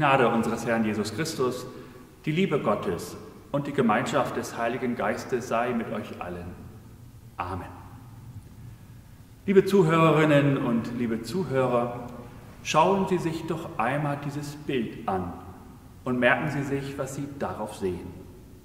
Gnade unseres Herrn Jesus Christus, die Liebe Gottes und die Gemeinschaft des Heiligen Geistes sei mit euch allen. Amen. Liebe Zuhörerinnen und liebe Zuhörer, schauen Sie sich doch einmal dieses Bild an und merken Sie sich, was Sie darauf sehen.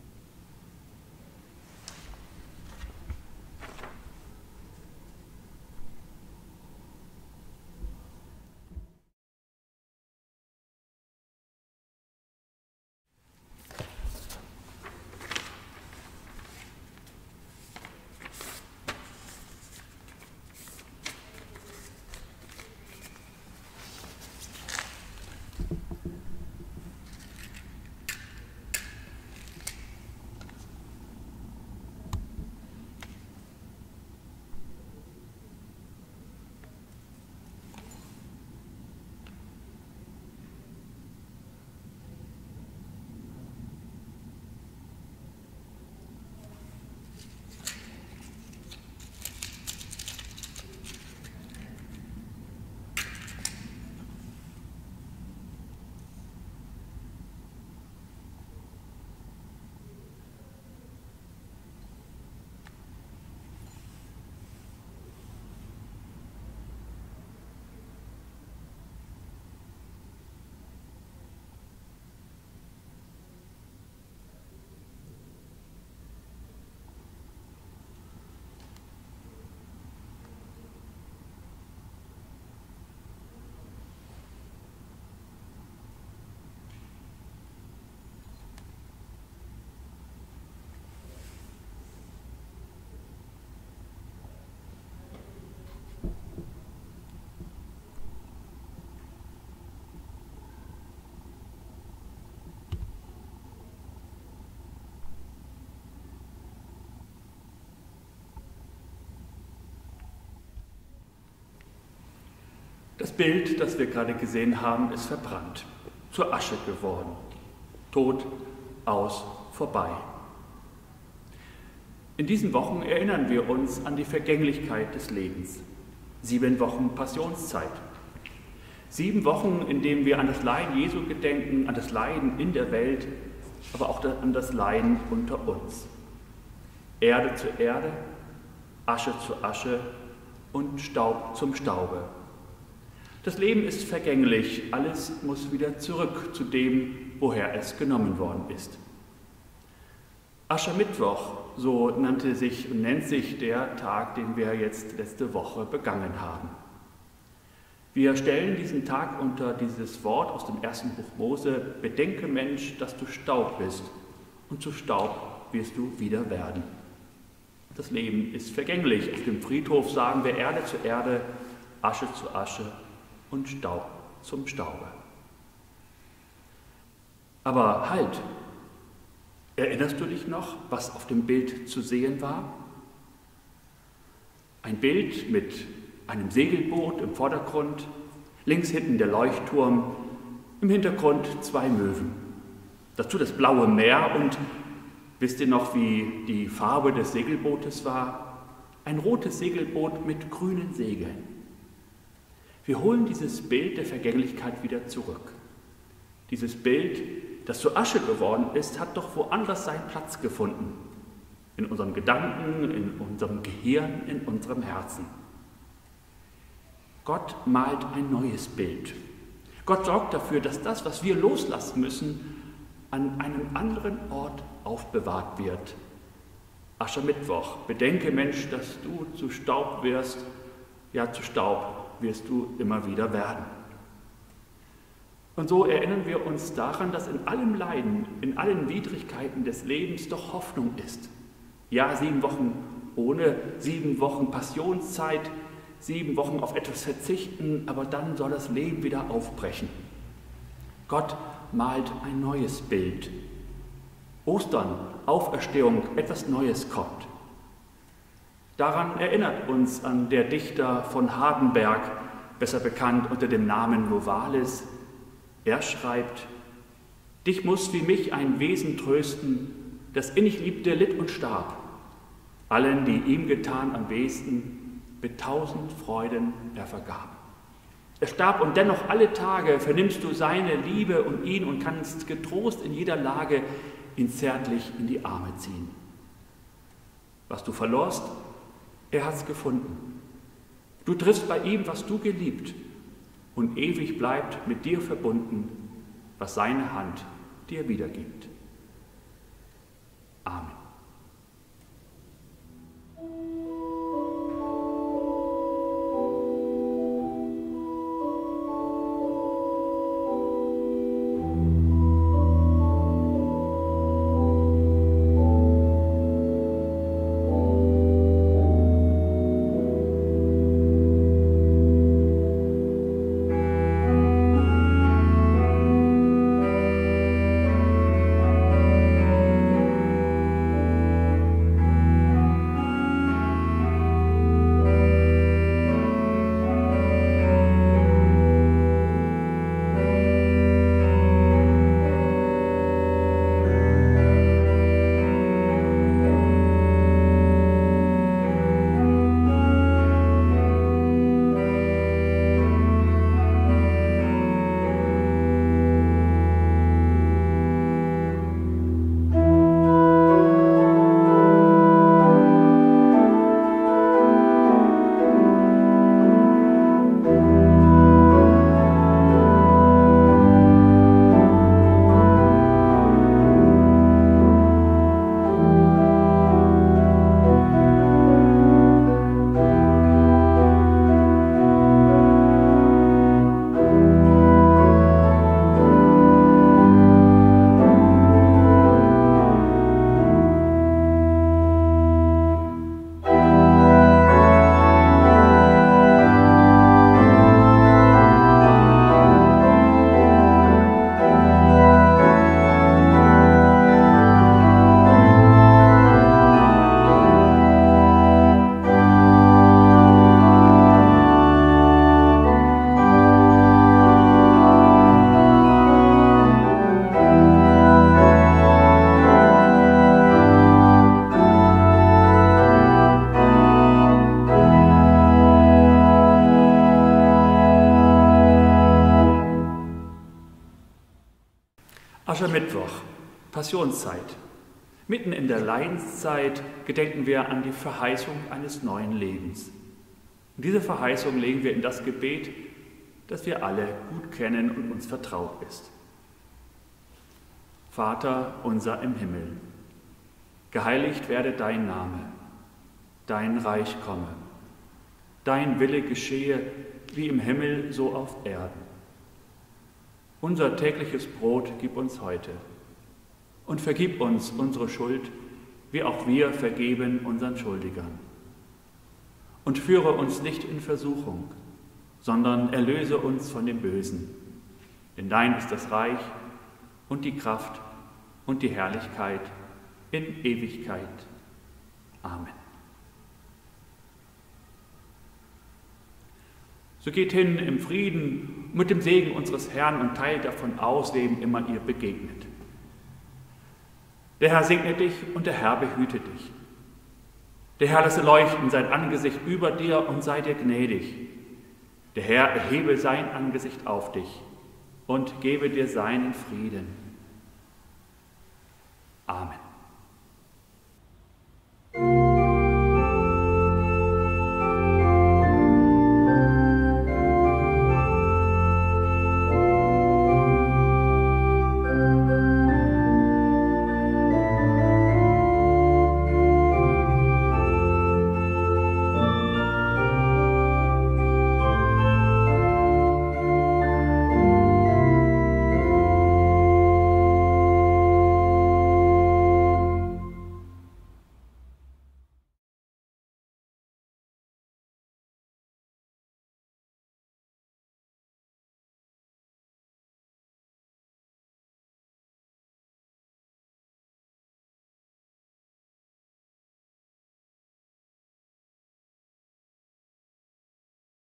Das Bild, das wir gerade gesehen haben, ist verbrannt, zur Asche geworden. Tot, aus, vorbei. In diesen Wochen erinnern wir uns an die Vergänglichkeit des Lebens. 7 Wochen Passionszeit. 7 Wochen, in denen wir an das Leiden Jesu gedenken, an das Leiden in der Welt, aber auch an das Leiden unter uns. Erde zu Erde, Asche zu Asche und Staub zum Staube. Das Leben ist vergänglich, alles muss wieder zurück zu dem, woher es genommen worden ist. Aschermittwoch, so nannte sich und nennt sich der Tag, den wir jetzt letzte Woche begangen haben. Wir stellen diesen Tag unter dieses Wort aus dem 1. Buch Mose: Bedenke, Mensch, dass du Staub bist, und zu Staub wirst du wieder werden. Das Leben ist vergänglich. Auf dem Friedhof sagen wir Erde zu Erde, Asche zu Asche und Staub zum Staube. Aber halt, erinnerst du dich noch, was auf dem Bild zu sehen war? Ein Bild mit einem Segelboot im Vordergrund, links hinten der Leuchtturm, im Hintergrund 2 Möwen. Dazu das blaue Meer und wisst ihr noch, wie die Farbe des Segelbootes war? Ein rotes Segelboot mit grünen Segeln. Wir holen dieses Bild der Vergänglichkeit wieder zurück. Dieses Bild, das zur Asche geworden ist, hat doch woanders seinen Platz gefunden. In unseren Gedanken, in unserem Gehirn, in unserem Herzen. Gott malt ein neues Bild. Gott sorgt dafür, dass das, was wir loslassen müssen, an einem anderen Ort aufbewahrt wird. Aschermittwoch, bedenke, Mensch, dass du zu Staub wirst, ja, zu Staub wirst du immer wieder werden. Und so erinnern wir uns daran, dass in allem Leiden, in allen Widrigkeiten des Lebens doch Hoffnung ist. Ja, 7 Wochen ohne, 7 Wochen Passionszeit, 7 Wochen auf etwas verzichten, aber dann soll das Leben wieder aufbrechen. Gott malt ein neues Bild. Ostern, Auferstehung, etwas Neues kommt. Daran erinnert uns an der Dichter von Hardenberg, besser bekannt unter dem Namen Novalis. Er schreibt: Dich muss wie mich ein Wesen trösten, das innig liebte, litt und starb. Allen, die ihm getan am besten, mit 1000 Freuden er vergab. Er starb und dennoch alle Tage vernimmst du seine Liebe und ihn und kannst getrost in jeder Lage ihn zärtlich in die Arme ziehen. Was du verlorst, er hat's gefunden. Du triffst bei ihm, was du geliebt, und ewig bleibt mit dir verbunden, was seine Hand dir wiedergibt. Amen. Aschermittwoch, Passionszeit. Mitten in der Leidenszeit gedenken wir an die Verheißung eines neuen Lebens. Und diese Verheißung legen wir in das Gebet, das wir alle gut kennen und uns vertraut ist. Vater unser im Himmel, geheiligt werde dein Name, dein Reich komme, dein Wille geschehe, wie im Himmel, so auf Erden. Unser tägliches Brot gib uns heute und vergib uns unsere Schuld, wie auch wir vergeben unseren Schuldigern. Und führe uns nicht in Versuchung, sondern erlöse uns von dem Bösen. Denn dein ist das Reich und die Kraft und die Herrlichkeit in Ewigkeit. Amen. So geht hin im Frieden mit dem Segen unseres Herrn und teilt davon aus, wem immer ihr begegnet. Der Herr segne dich und der Herr behüte dich. Der Herr lasse leuchten sein Angesicht über dir und sei dir gnädig. Der Herr erhebe sein Angesicht auf dich und gebe dir seinen Frieden. Amen.